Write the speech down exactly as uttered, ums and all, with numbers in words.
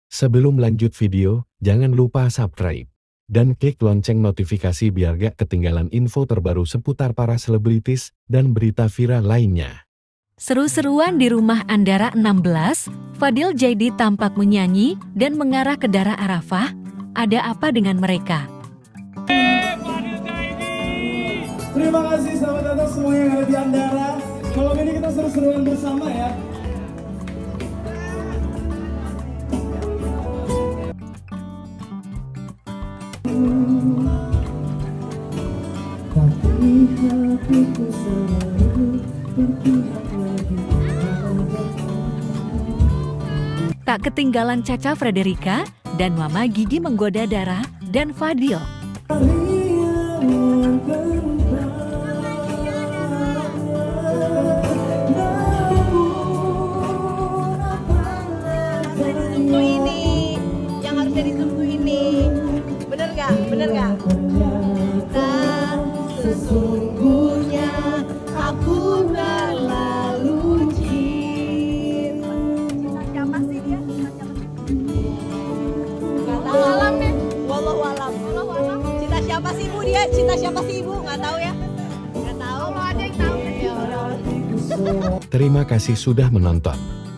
Sebelum lanjut video, jangan lupa subscribe dan klik lonceng notifikasi biar gak ketinggalan info terbaru seputar para selebritis dan berita viral lainnya. Seru-seruan di rumah Andara enam belas, Fadil Jaidi tampak menyanyi dan mengarah ke Dara Arafah. Ada apa dengan mereka? Terima kasih selamat datang semua yang ada di Andara. Malam ini kita seru-seruan bersama ya. Tapi hatiku selalu berpihak lagi. Tak ketinggalan Caca Frederica dan Mama Gigi menggoda Dara dan Fadil. Ini yang harusnya ditunggu ini, bener gak? Bener gak? Nah, sesungguhnya aku terlalu cinta. Siapa sih dia? Gak tahu. Walau deh. Walau walau. Cinta siapa sih ibu dia? Cinta siapa sih ibu? Gak tahu ya? Gak tahu. Kalau ada yang tahu. Terima kasih sudah menonton.